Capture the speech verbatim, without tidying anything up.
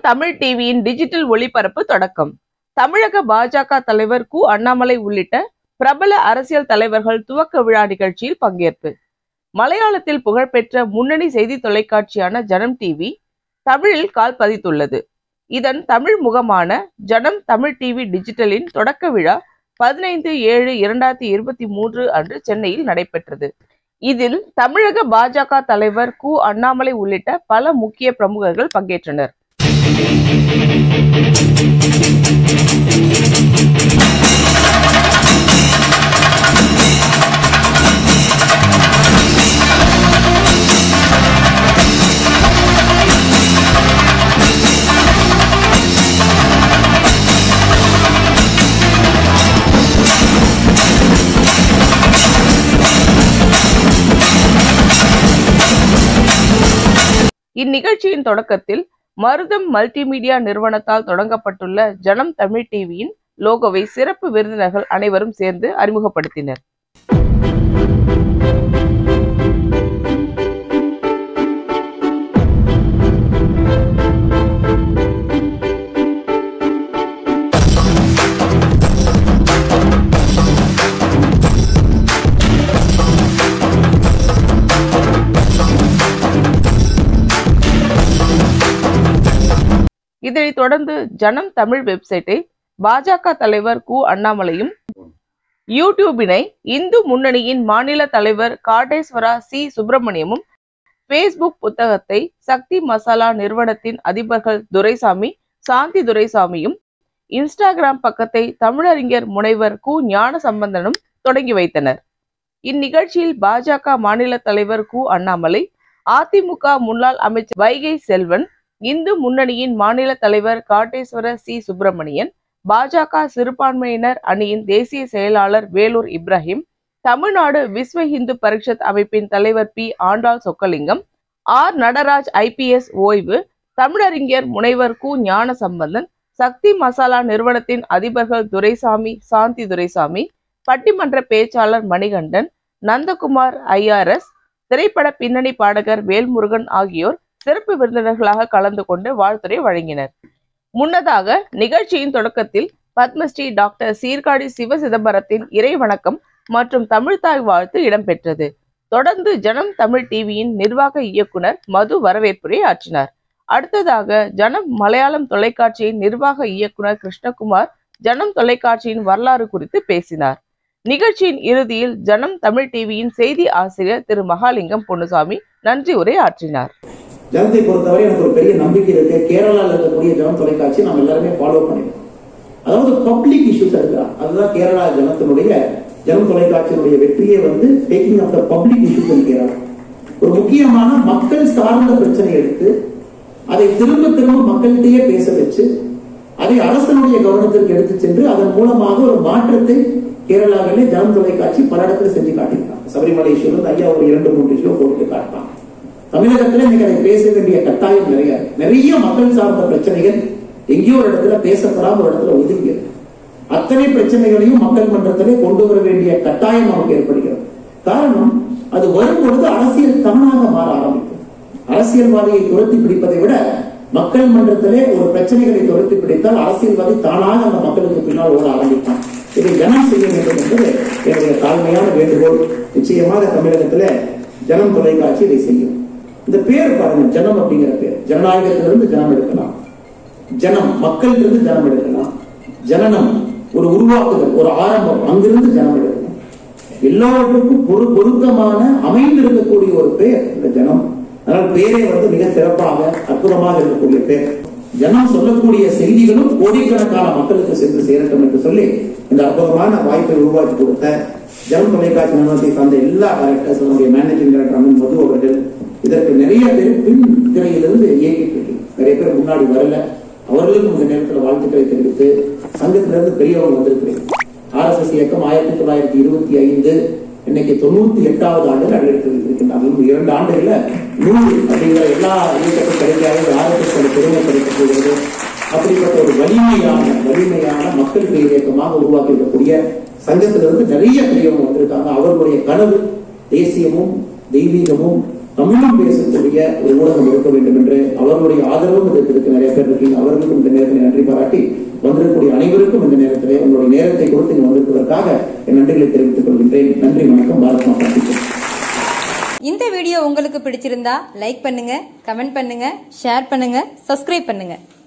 தமிழ் டிவியின் டிஜிட்டல் ஒளிபரப்பு தொடக்கம். தமிழக பாஜக தலைவர் கு அண்ணாமலை உள்ளிட்ட பிரபல அரசியல் தலைவர்கள் துவக்க விழா நிகழ்ச்சியில் பங்கேற்பு. மலையாளத்தில் புகழ்பெற்ற முன்னணி செய்தி தொலைக்காட்சியான ஜனம் டிவி தமிழில் கால் பதித்துள்ளது. இதன் தமிழ் முகமான ஜனம் தமிழ் டிவி டிஜிட்டலின் தொடக்க விழா பதினைந்து ஏழு இரண்டாயிரத்தி இருபத்தி மூன்று அன்று சென்னையில் நடைபெற்றது. இதில் தமிழக பாஜக தலைவர் கு அண்ணாமலை உள்ளிட்ட பல முக்கிய பிரமுகர்கள் பங்கேற்றனர். இந்நிகழ்ச்சியின் தொடக்கத்தில் மருதம் மல்டிமீடியா நிறுவனத்தால் தொடங்கப்பட்டுள்ள ஜனம் தமிழ் டிவியின் லோகோவை சிறப்பு விருந்தினர்கள் அனைவரும் சேர்ந்து அறிமுகப்படுத்தினர். இதனைத் தொடர்ந்து ஜனம் தமிழ் வெப்சைட்டை பாஜக தலைவர் கு அண்ணாமலையும், யூடியூபினை இந்து முன்னணியின் மாநில தலைவர் காடேஸ்வரா சி சுப்பிரமணியமும், பேஸ்புக் புத்தகத்தை சக்தி மசாலா நிறுவனத்தின் அதிபர்கள் துரைசாமி சாந்தி துரைசாமியும், இன்ஸ்டாகிராம் பக்கத்தை தமிழறிஞர் முனைவர் கு ஞான சம்பந்தனும் தொடங்கி வைத்தனர். இந்நிகழ்ச்சியில் பாஜக மாநில தலைவர் கு அண்ணாமலை, அதிமுக முன்னாள் அமைச்சர் வைகை செல்வன், இந்து முன்னணியின் மாநில தலைவர் காடேஸ்வர சி சுப்பிரமணியன், பாஜக சிறுபான்மையினர் அணியின் தேசிய செயலாளர் வேலூர் இப்ராஹிம், தமிழ்நாடு விஸ்வ இந்து பரிஷத் அமைப்பின் தலைவர் P Andal Chokkalingam, R Nataraj IPS ஓய்வு, தமிழறிஞர் முனைவர் கு ஞான சம்பந்தன், சக்தி மசாலா நிறுவனத்தின் அதிபர்கள் துரைசாமி சாந்தி துரைசாமி, பட்டிமன்ற பேச்சாளர் மணிகண்டன், நந்தகுமார் ஐஆர்எஸ், திரைப்பட பின்னணி பாடகர் வேல்முருகன் ஆகியோர் சிறப்பு விருந்தினர்களாக கலந்து கொண்டு வாழ்த்துரை வழங்கினர். முன்னதாக நிகழ்ச்சியின் தொடக்கத்தில் பத்மஸ்ரீ டாக்டர் சீர்காழி சிவ சிதம்பரத்தின் இறை வணக்கம் மற்றும் தமிழ்தாய் வாழ்த்து இடம்பெற்றது. தொடர்ந்து ஜனம் தமிழ் டிவியின் நிர்வாக இயக்குனர் மது வரவேற்புரை ஆற்றினார். அடுத்ததாக ஜனம் மலையாளம் தொலைக்காட்சியின் நிர்வாக இயக்குனர் கிருஷ்ணகுமார் ஜனம் தொலைக்காட்சியின் வரலாறு குறித்து பேசினார். நிகழ்ச்சியின் இறுதியில் ஜனம் தமிழ் டிவியின் செய்தி ஆசிரியர் திரு மகாலிங்கம் பொன்னுசாமி நன்றி உரை ஆற்றினார். ஜனத்தை பொறுத்தவரை எனக்கு ஒரு பெரிய நம்பிக்கை இருக்கு. கேரளாவில் இருக்கக்கூடிய ஜனம் தொலைக்காட்சி நாம் எல்லாருமே ஃபாலோ பண்ணிருக்கோம். அதாவது பப்ளிக் இஷ்யூஸ் இருக்கிறான். அதுதான் கேரளா ஜனத்தினுடைய ஜனம் தொலைக்காட்சியினுடைய வெற்றியை வந்து taking of the public issues Kerala. ஒரு முக்கியமான மக்கள் சார்ந்த பிரச்சனை எடுத்து அதை திரும்ப திரும்ப மக்கள்கிட்டயே பேச வச்சு அதை அரசனுடைய கவனத்திற்கு எடுத்து சென்று அதன் மூலமாக ஒரு மாற்றத்தை கேரளாவிலே ஜனம் தொலைக்காட்சி பல இடத்துல செஞ்சு காட்டியிருக்காங்க. சபரிமலை இஷ்யூ வந்து ஐயா ஒரு இரண்டு மூன்று இஷ்யூ போட்டு காட்டலாம். தமிழகத்துல இன்னைக்கு அதை பேச வேண்டிய கட்டாயம் நிறைய நிறைய மக்கள் சார்ந்த பிரச்சனைகள் எங்கேயோ ஒரு இடத்துல பேசப்படாம ஒரு இடத்துல ஒதுங்கி அத்தனை பிரச்சனைகளையும் மக்கள் மன்றத்திலே கொண்டு வர வேண்டிய கட்டாயம் நமக்கு ஏற்படுகிறது. காரணம், அது வரும்பொழுது அரசியல் தானாக மாற ஆரம்பிக்கும். அரசியல்வாதியை துரத்தி பிடிப்பதை விட மக்கள் மன்றத்திலே ஒரு பிரச்சனைகளை துரத்தி பிடித்தால் அரசியல்வாதி தானாக அந்த மக்களுக்கு பின்னால் ஓட ஆரம்பிப்பான். இதை ஜனம் செய்ய வேண்டும் என்பது என்னுடைய தாழ்மையான வேண்டுகோள். நிச்சயமாக தமிழகத்துல ஜனம் தொலைக்காட்சி இதை செய்யும். இந்த பேர் பாருங்க, ஜனம் அப்படிங்கிற பேர் ஜனநாயகத்திலிருந்து ஜனம் எடுக்கலாம், ஜனம் மக்கள் இருந்து ஜனம் எடுக்கலாம், ஜனனம் ஒரு உருவாக்குதல் ஒரு ஆரம்பம், அங்கிருந்து ஜனம் எடுக்கலாம். எல்லாவற்றுக்கும் பொரு பொருத்தமான அமைந்திருக்கக்கூடிய ஒரு பேர் இந்த ஜனம். அதனால் பேரே வந்து மிக சிறப்பாக அற்புதமாக இருக்கக்கூடிய பேர். ஜனம் சொல்லக்கூடிய செய்திகளும் கோடிக்கணக்கான மக்களுக்கு சென்று சேரட்டும் என்று சொல்லி இந்த அற்புதமான வாய்ப்பை உருவாக்கி கொடுத்த ஜனம் தொலைக்காட்சி நிறுவனத்தை சார்ந்த எல்லா டைரக்டர்ஸ், மேனேஜிங் டைரக்டர் அண்ணன் மது அவர்கள், இதற்கு நிறைய பேர் பின் திரையிலிருந்து இயக்கிட்டு இருக்கு. நிறைய பேர் முன்னாடி வரல. அவர்களுக்கும் இந்த நேரத்தில் வாழ்த்துக்களை தெரிவித்து சங்கத்திலிருந்து பெரியவங்க வந்திருக்கிறேன். ஆர் எஸ் எஸ் இயக்கம் ஆயிரத்தி தொள்ளாயிரத்தி இருபத்தி ஐந்து இன்னைக்கு தொண்ணூத்தி எட்டாவது ஆண்டு அடையெடுத்து இருக்கின்றார்கள். இரண்டு ஆண்டுகள்ல நூறு அப்படிங்கிற எல்லா இயக்கத்தும் கிடைக்காத ஆர் எஸ் எஸ் பெருமை கிடைக்கப்படுகிறது. அப்படிப்பட்ட ஒரு வலிமையான வலிமையான மக்கள் பெரிய இயக்கமாக உருவாக்கி இருக்கக்கூடிய சங்கத்திலிருந்து நிறைய பெரியவங்க வந்திருக்காங்க. அவர்களுடைய கனவு தேசியமும் தெய்வீகமும் தமிழும் பேசக்கூடிய ஒரு ஊடகம் இருக்க வேண்டும் என்று அவர்களுடைய ஆதரவும் இதற்கு நிறைய பேர் இருக்கீங்க. அவர்களுக்கும் இந்த நேரத்தில் நன்றி பாராட்டி வந்திருக்கக்கூடிய அனைவருக்கும் இந்த நேரத்திலே உங்களுடைய நேரத்தை கொடுத்து இங்கு வந்திருப்பதற்காக என் நன்றிகளை தெரிவித்துக் கொள்கின்றேன். நன்றி, வணக்கம். பாரத் மாதா கி. இந்த வீடியோ உங்களுக்கு பிடிச்சிருந்தா லைக் பண்ணுங்க, கமெண்ட் பண்ணுங்க, ஷேர் பண்ணுங்க, சப்ஸ்கிரைப் பண்ணுங்க.